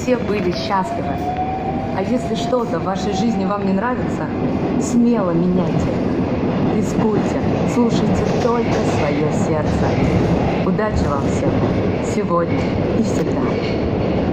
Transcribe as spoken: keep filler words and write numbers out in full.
все были счастливы. А если что-то в вашей жизни вам не нравится, смело меняйте. Рискуйте, слушайте только свое сердце. Удачи вам всем сегодня и всегда.